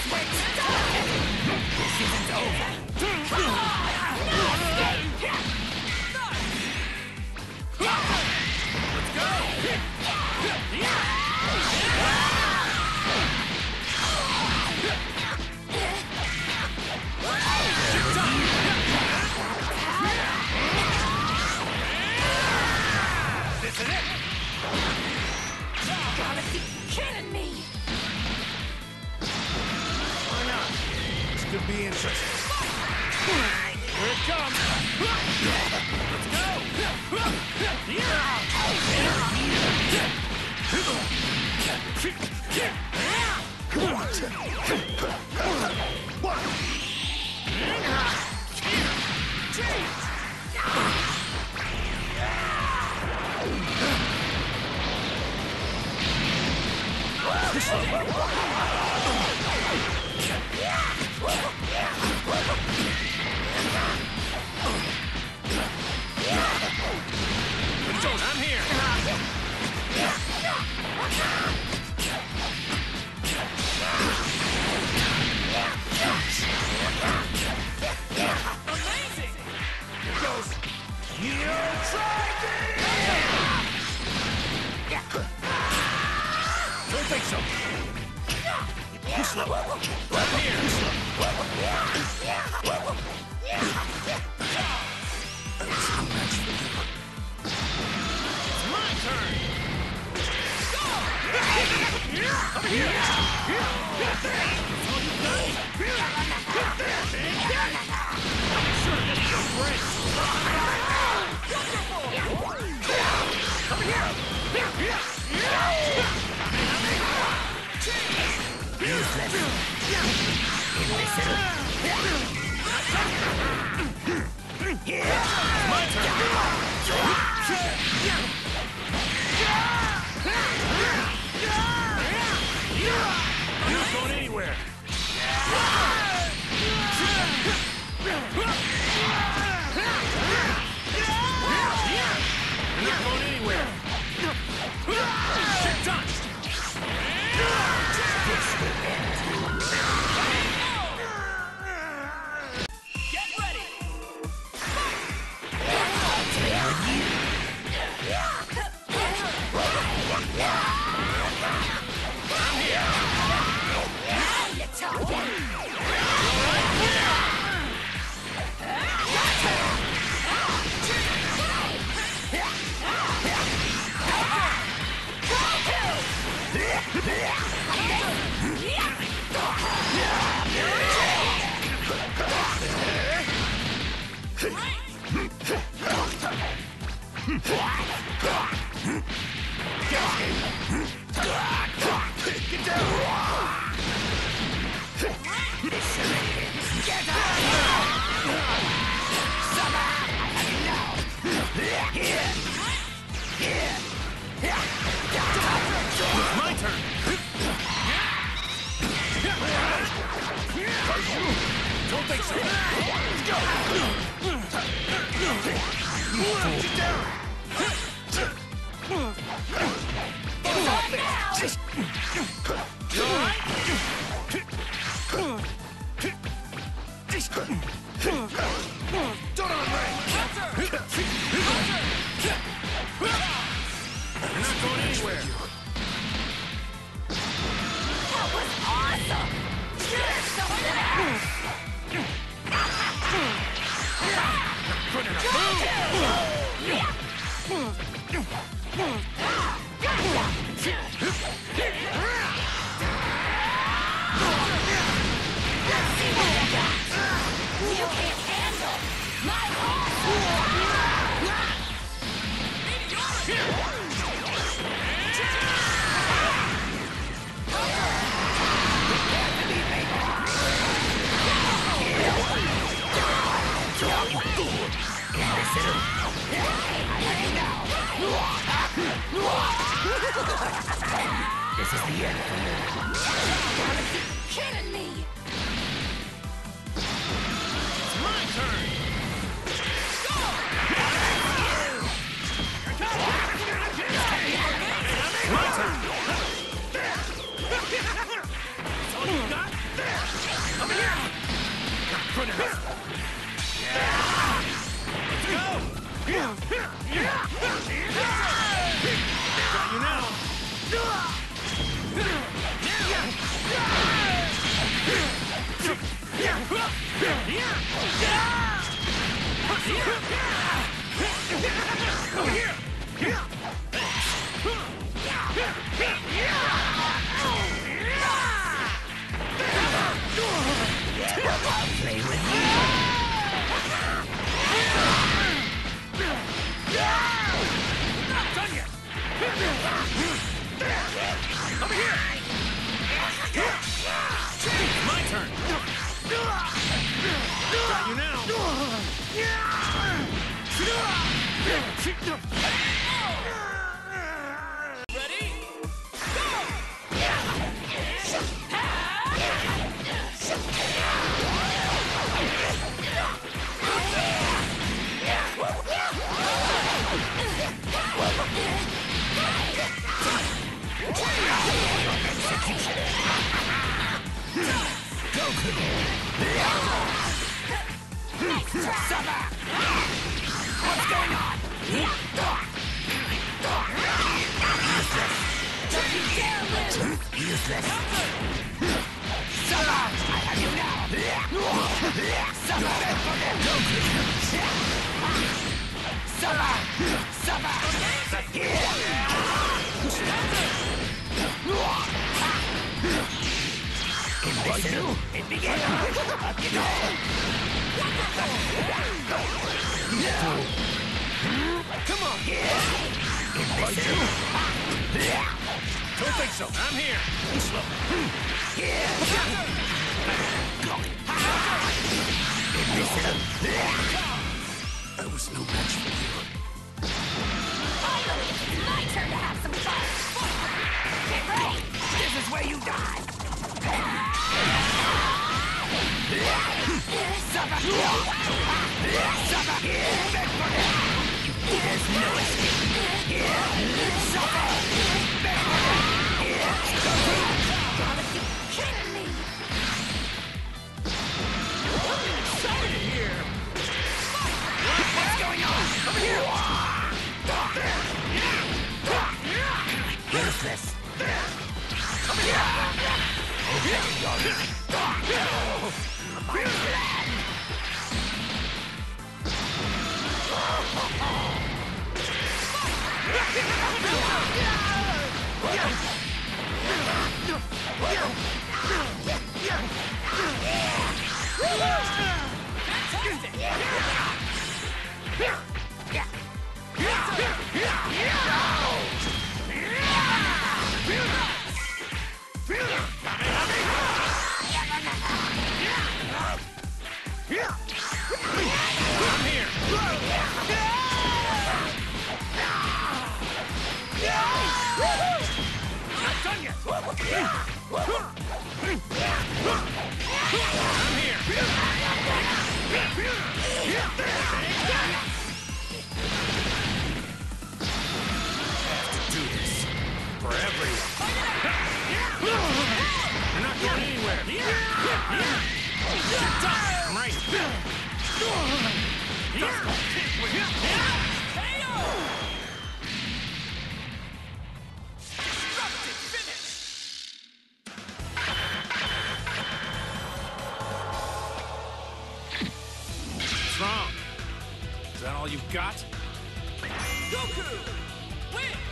This isn't over. Let's This is it! Gotta be kidding me! Why not? This could be interesting. Here it comes! Let's I'm here! Amazing! Here goes! You tried me! Don't think so! Slow. Right here! It's my turn! Go! Over here! Get there! All you got? Get there! I'm sure this is a break! Over here! Useless! My turn! I'm not going anywhere! I'm not going anywhere! Get done! Get ready! I'm here! Now you're talking! Get down! It's my turn! Don't think so! Let's go! Get down! You all right? Don't unrain! You're not going anywhere! That was awesome! You're something else! Good enough! You can't handle my This is the end for you. Gotta be kidding me! It's my turn! My turn! That's all you got? There! for now. Let's go! Got you now. Over here! Play with me. Not done yet! Over here! My turn! Got you now! Ready? Go! Goku! Summer! What's going on? Don't you dare lose! Useless! Summer! I have you now! Summer! Goku! Summer! Summer! Imbecile! It began! Come on! Imbecile! Don't think so. I'm here. Slow. Imbecile! I was no match for you. Finally, it's my turn to have some fun! Get ready! This is where you die! Suffer! Suffer! There's no escape! Suffer! Gotta be kidding me! I'm excited here. What's going on? Over here! Useless! Over here! Okay, my plan! I'm here. Not done yet. I'm here. Do this for everyone. You're not going anywhere. You're done. I'm right. What's wrong? Is that all you've got? Goku! Win!